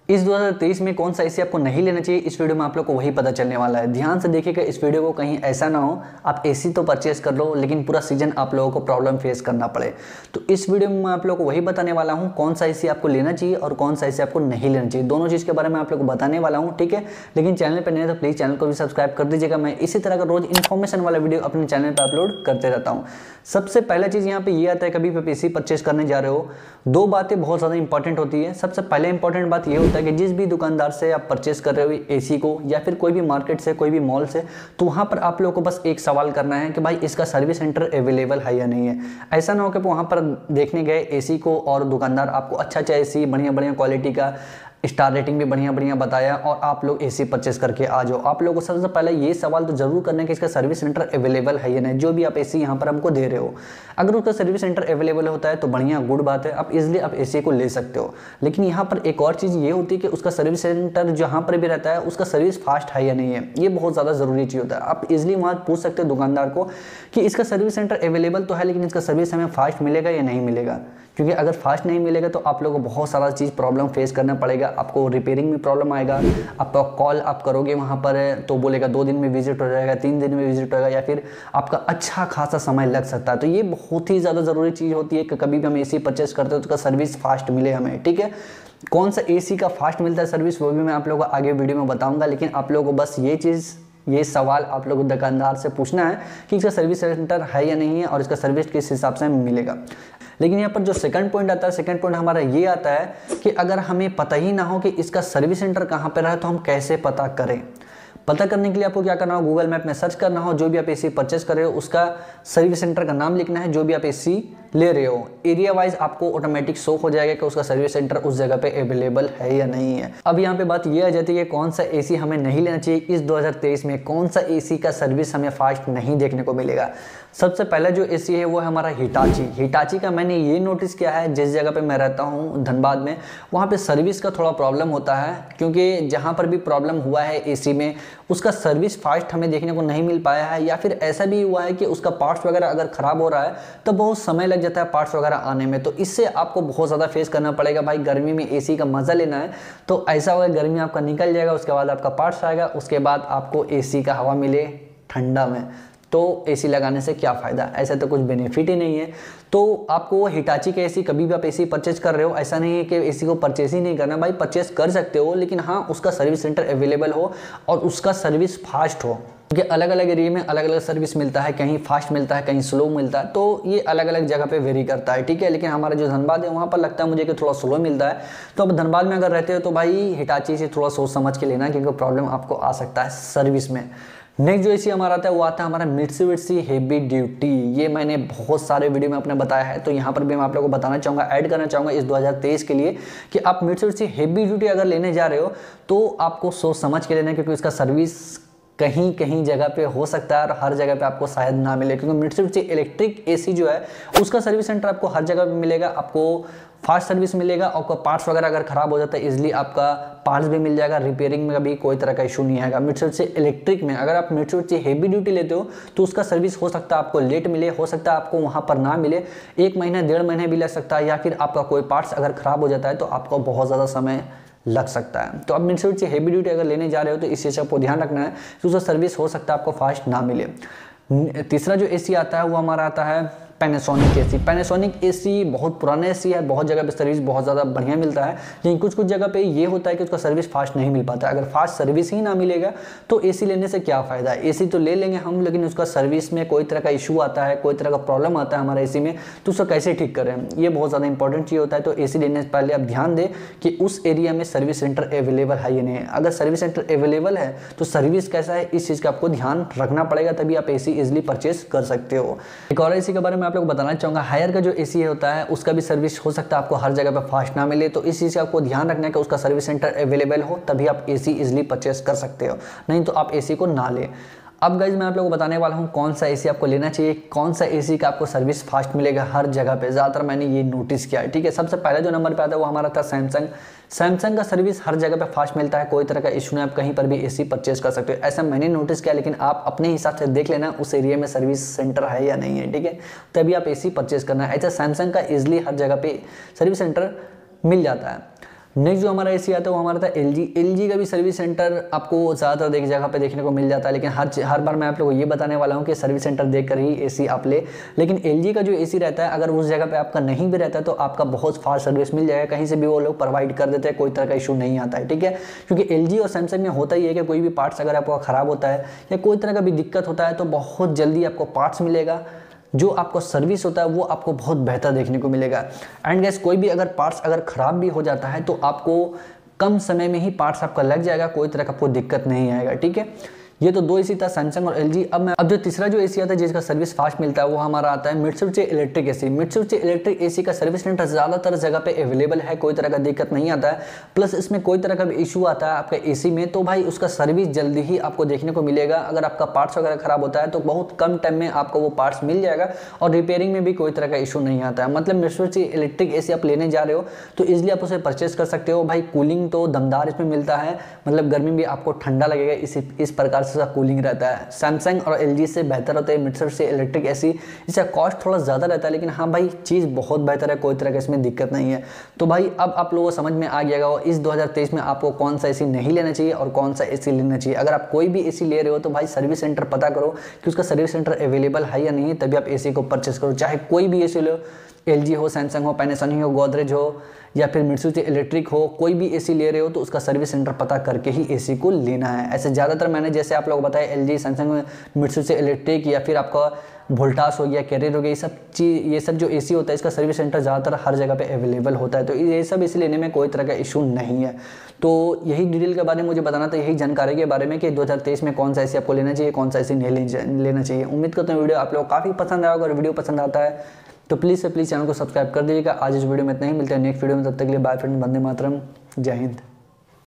इस 2023 में कौन सा एसी आपको नहीं लेना चाहिए, इस वीडियो में आप लोग को वही पता चलने वाला है। ध्यान से देखिएगा इस वीडियो को, कहीं ऐसा ना हो आप एसी तो परचेस कर लो लेकिन पूरा सीजन आप लोगों को प्रॉब्लम फेस करना पड़े। तो इस वीडियो में मैं आप लोगों को वही बताने वाला हूँ कौन सा एसी आपको लेना चाहिए और कौन सा एसी आपको नहीं लेना चाहिए, दोनों चीज़ के बारे में आप लोग को बताने वाला हूँ, ठीक है। लेकिन चैनल पर नहीं है तो प्लीज़ चैनल को भी सब्सक्राइब कर दीजिएगा। मैं इसी तरह का रोज इन्फॉर्मेशन वाला वीडियो अपने चैनल पर अपलोड करते रहता हूँ। सबसे पहला चीज़ यहाँ पे ये आता है, कभी भी एसी परचेस करने जा रहे हो, दो बातें बहुत ज़्यादा इंपॉर्टेंट होती है। सबसे पहले इंपॉर्टेंट बात ये होता है कि जिस भी दुकानदार से आप परचेस कर रहे हो एसी को, या फिर कोई भी मार्केट से, कोई भी मॉल से, तो वहाँ पर आप लोगों को बस एक सवाल करना है कि भाई इसका सर्विस सेंटर अवेलेबल है या नहीं है। ऐसा ना हो कि वहाँ पर देखने गए एसी को और दुकानदार आपको अच्छा एसी बढ़िया बढ़िया क्वालिटी का, स्टार रेटिंग भी बढ़िया बढ़िया बताया और आप लोग एसी परचेस करके आ जाओ। आप लोगों को सबसे पहले ये सवाल तो जरूर करना है कि इसका सर्विस सेंटर अवेलेबल है या नहीं, जो भी आप एसी यहाँ पर हमको दे रहे हो। अगर उसका सर्विस सेंटर अवेलेबल होता है तो बढ़िया, गुड बात है, आप इजीली आप एसी को ले सकते हो। लेकिन यहाँ पर एक और चीज़ ये होती है कि उसका सर्विस सेंटर जहाँ पर भी रहता है उसका सर्विस फास्ट है या नहीं है, ये बहुत ज़्यादा ज़रूरी चीज़ होता है। आप इजिली वहाँ पूछ सकते हो दुकानदार को कि इसका सर्विस सेंटर अवेलेबल तो है लेकिन इसका सर्विस हमें फास्ट मिलेगा या नहीं मिलेगा। क्योंकि अगर फास्ट नहीं मिलेगा तो आप लोगों को बहुत सारा चीज़ प्रॉब्लम फेस करना पड़ेगा। आपको रिपेयरिंग में प्रॉब्लम आएगा, आपका कॉल आप करोगे वहाँ पर तो बोलेगा 2 दिन में विजिट हो जाएगा, 3 दिन में विजिट होगा, या फिर आपका अच्छा खासा समय लग सकता है। तो ये बहुत ही ज़्यादा ज़रूरी चीज़ होती है कि कभी भी हम एसी परचेस करते हो तो उसका सर्विस फास्ट मिले हमें, ठीक है। कौन सा एसी का फास्ट मिलता है सर्विस वो भी मैं आप लोगों को आगे वीडियो में बताऊँगा। लेकिन आप लोगों को बस ये सवाल आप लोगों को दुकानदार से पूछना है कि इसका सर्विस सेंटर है या नहीं है और इसका सर्विस किस हिसाब से मिलेगा। लेकिन यहाँ पर जो सेकंड पॉइंट आता है, सेकंड पॉइंट हमारा ये आता है कि अगर हमें पता ही ना हो कि इसका सर्विस सेंटर कहाँ पर है तो हम कैसे पता करें। पता करने के लिए आपको क्या करना हो, गूगल मैप में सर्च करना हो, जो भी आप एसी परचेस कर रहे हो उसका सर्विस सेंटर का नाम लिखना है, जो भी आप एसी ले रहे हो एरिया वाइज आपको ऑटोमेटिक शो हो जाएगा कि उसका सर्विस सेंटर उस जगह पे अवेलेबल है या नहीं है। अब यहाँ पे बात ये आ जाती है कि कौन सा एसी हमें नहीं लेना चाहिए इस 2023 में, कौन सा एसी का सर्विस हमें फास्ट नहीं देखने को मिलेगा। सबसे पहला जो एसी है वो है हमारा हिटाची का। मैंने ये नोटिस किया है जिस जगह पे मैं रहता हूँ धनबाद में, वहाँ पे सर्विस का थोड़ा प्रॉब्लम होता है, क्योंकि जहाँ पर भी प्रॉब्लम हुआ है एसी में उसका सर्विस फास्ट हमें देखने को नहीं मिल पाया है, या फिर ऐसा भी हुआ है कि उसका पार्ट्स वगैरह अगर ख़राब हो रहा है तो बहुत समय लग जाता है पार्ट्स वगैरह आने में। तो इससे आपको बहुत ज़्यादा फेस करना पड़ेगा। भाई गर्मी में एसी का मज़ा लेना है तो ऐसा होगा गर्मी आपका निकल जाएगा, उसके बाद आपका पार्ट्स आएगा, उसके बाद आपको एसी का हवा मिले ठंडा में, तो एसी लगाने से क्या फ़ायदा, ऐसा तो कुछ बेनिफिट ही नहीं है। तो आपको हिटाची के एसी, कभी भी आप एसी परचेज कर रहे हो ऐसा नहीं है कि एसी को परचेज ही नहीं करना, भाई परचेज कर सकते हो, लेकिन हाँ उसका सर्विस सेंटर अवेलेबल हो और उसका सर्विस फास्ट हो, क्योंकि अलग अलग एरिया में अलग अलग सर्विस मिलता है, कहीं फास्ट मिलता है कहीं स्लो मिलता है, तो ये अलग अलग जगह पे वेरी करता है, ठीक है। लेकिन हमारा जो धनबाद है वहाँ पर लगता है मुझे कि थोड़ा स्लो मिलता है। तो अब धनबाद में अगर रहते हो तो भाई हिटाची से थोड़ा सोच समझ के लेना, क्योंकि प्रॉब्लम आपको आ सकता है सर्विस में। नेक्स्ट जो एसी हमारा आता है वो आता है हमारा मित्सुबिशी हेवी ड्यूटी। ये मैंने बहुत सारे वीडियो में अपने बताया है, तो यहाँ पर भी मैं आप लोगों को बताना चाहूँगा, ऐड करना चाहूँगा इस 2023 के लिए कि आप मित्सुबिशी हेवी ड्यूटी अगर लेने जा रहे हो तो आपको सोच समझ के लेना, क्योंकि इसका सर्विस कहीं कहीं जगह पे हो सकता है और हर जगह पे आपको शायद ना मिले, क्योंकि मित्सुबिशी इलेक्ट्रिक एसी जो है उसका सर्विस सेंटर आपको हर जगह पे मिलेगा, आपको फास्ट सर्विस मिलेगा, आपका पार्ट्स वगैरह अगर खराब हो जाता है इजीली आपका पार्ट्स भी मिल जाएगा, रिपेयरिंग में भी कोई तरह का इशू नहीं आएगा। मित्सुबिशी इलेक्ट्रिक में अगर आप मित्सुबिशी हेवी ड्यूटी लेते हो तो उसका सर्विस हो सकता है आपको लेट मिले, हो सकता है आपको वहाँ पर ना मिले, 1 महीना 1.5 महीने भी लग सकता है, या फिर आपका कोई पार्ट्स अगर खराब हो जाता है तो आपको बहुत ज़्यादा समय लग सकता है। तो अब मित्सुबिशी हेवी ड्यूटी अगर लेने जा रहे हो तो इस चीज़ को ध्यान रखना है कि उसका सर्विस हो सकता है आपको फास्ट ना मिले। तीसरा जो एसी आता है वो हमारा आता है पैनासोनिक एसी। पैनासोनिक एसी बहुत पुराना एसी है, बहुत जगह पे सर्विस बहुत ज़्यादा बढ़िया मिलता है, लेकिन कुछ कुछ जगह पे ये होता है कि उसका सर्विस फास्ट नहीं मिल पाता है। अगर फास्ट सर्विस ही ना मिलेगा तो एसी लेने से क्या फ़ायदा है। एसी तो ले लेंगे हम, लेकिन उसका सर्विस में कोई तरह का इशू आता है, कोई तरह का प्रॉब्लम आता है हमारे एसी में, तो उसको कैसे ठीक करें, ये बहुत ज़्यादा इंपॉर्टेंट चीज़ होता है। तो एसी लेने से पहले आप ध्यान दें कि उस एरिया में सर्विस सेंटर अवेलेबल है या नहीं है। अगर सर्विस सेंटर अवेलेबल है तो सर्विस कैसा है इस चीज़ का आपको ध्यान रखना पड़ेगा, तभी आप एसी इजिली परचेज कर सकते हो। एक और एसी के बारे में आप लोग बताना चाहूँगा, हायर का जो एसी होता है उसका भी सर्विस हो सकता है आपको हर जगह पे फास्ट ना मिले, तो इस चीज़ का आपको ध्यान रखना है कि उसका सर्विस सेंटर अवेलेबल हो, तभी आप एसी इजीली परचेस कर सकते हो, नहीं तो आप एसी को ना लें। अब गाइज मैं आप लोगों को बताने वाला हूँ कौन सा एसी आपको लेना चाहिए, कौन सा एसी का आपको सर्विस फास्ट मिलेगा हर जगह पे। ज़्यादातर मैंने ये नोटिस किया है, ठीक है। सबसे पहले जो नंबर पे आता है वो हमारा था सैमसंग का सर्विस हर जगह पे फास्ट मिलता है, कोई तरह का इशू नहीं, आप कहीं पर भी एसी परचेज कर सकते हो, ऐसा मैंने नोटिस किया। लेकिन आप अपने हिसाब से देख लेना उस एरिया में सर्विस सेंटर है या नहीं है, ठीक है, तभी आप एसी परचेज करना है। ऐसा सैमसंग का ईजिली हर जगह पे सर्विस सेंटर मिल जाता है। नेक्स्ट जो हमारा एसी आता है वो हमारा था एलजी का भी सर्विस सेंटर आपको ज़्यादातर एक जगह पे देखने को मिल जाता है, लेकिन हर बार मैं आप लोगों को ये बताने वाला हूँ कि सर्विस सेंटर देखकर ही एसी आप ले। लेकिन एलजी का जो एसी रहता है, अगर उस जगह पे आपका नहीं भी रहता है तो आपका बहुत फास्ट सर्विस मिल जाएगा, कहीं से भी वो लोग प्रोवाइड कर देते हैं, कोई तरह का इशू नहीं आता है, ठीक है। क्योंकि एलजी और सैमसंग में होता ही है कि कोई भी पार्ट्स अगर आपका ख़राब होता है या कोई तरह का भी दिक्कत होता है तो बहुत जल्दी आपको पार्ट्स मिलेगा, जो आपको सर्विस होता है वो आपको बहुत बेहतर देखने को मिलेगा। एंड गैस कोई भी अगर पार्ट्स अगर ख़राब भी हो जाता है तो आपको कम समय में ही पार्ट्स आपका लग जाएगा, कोई तरह का आपको दिक्कत नहीं आएगा, ठीक है। ये तो दो एसी था, सैमसंग और एलजी। अब जो तीसरा जो एसी आता है जिसका सर्विस फास्ट मिलता है वो हमारा आता है Mitsubishi Electric AC. Mitsubishi Electric AC का सर्विस सेंटर ज़्यादातर जगह पे अवेलेबल है, कोई तरह का दिक्कत नहीं आता है। प्लस इसमें कोई तरह का भी इशू आता है आपका एसी में तो भाई उसका सर्विस जल्दी ही आपको देखने को मिलेगा। अगर आपका पार्ट्स वगैरह खराब होता है तो बहुत कम टाइम में आपको वो पार्ट्स मिल जाएगा और रिपेयरिंग में भी कोई तरह का इशू नहीं आता है। मतलब मित्सुबिशी इलेक्ट्रिक एसी आप लेने जा रहे हो तो ईजिली आप उसे परचेस कर सकते हो। भाई कूलिंग तो दमदार इसमें मिलता है, मतलब गर्मी में आपको ठंडा लगेगा, इस प्रकार से उसका कूलिंग रहता है। सैमसंग और एलजी से बेहतर होता है मित्सुबिशी इलेक्ट्रिक एसी। इसका कॉस्ट थोड़ा ज़्यादा रहता है, लेकिन हाँ भाई चीज़ बहुत बेहतर है, कोई तरह का इसमें दिक्कत नहीं है। तो भाई अब आप लोगों को समझ में आ गया होगा इस 2023 में आपको कौन सा एसी नहीं लेना चाहिए और कौन सा एसी लेना चाहिए। अगर आप कोई भी एसी ले रहे हो तो भाई सर्विस सेंटर पता करो कि उसका सर्विस सेंटर अवेलेबल है या नहीं है, तभी आप एसी को परचेस करो। चाहे कोई भी एसी लो, एलजी हो, सैमसंग हो, पैनासोनिक हो, गोदरेज हो या फिर मित्सुबिशी इलेक्ट्रिक हो, कोई भी एसी ले रहे हो तो उसका सर्विस सेंटर पता करके ही एसी को लेना है। ऐसे ज़्यादातर मैंने जैसे आप लोग बताया एलजी, सैमसंग, मित्सुबिशी इलेक्ट्रिक या फिर आपका वोल्टास हो गया, कैरियर हो गया, ये सब जो एसी होता है इसका सर्विस सेंटर ज़्यादातर हर जगह पे अवेलेबल होता है। तो ये सब एसी लेने में कोई तरह का इशू नहीं है। तो यही डिटेल के बारे में मुझे बताना था, यही जानकारी के बारे में कि 2023 में कौन सा एसी आपको लेना चाहिए, कौन सा एसी नहीं लेना चाहिए। उम्मीद करता हूँ वीडियो आप लोग काफ़ी पसंद आएगा। अगर वीडियो पसंद आता है तो प्लीज़ से प्लीज़ चैनल को सब्सक्राइब कर दीजिएगा। आज इस वीडियो में इतना ही, मिलते हैं नेक्स्ट वीडियो में, तब तक के लिए बाय फ्रेंड, वंदे मातरम, जय हिंद।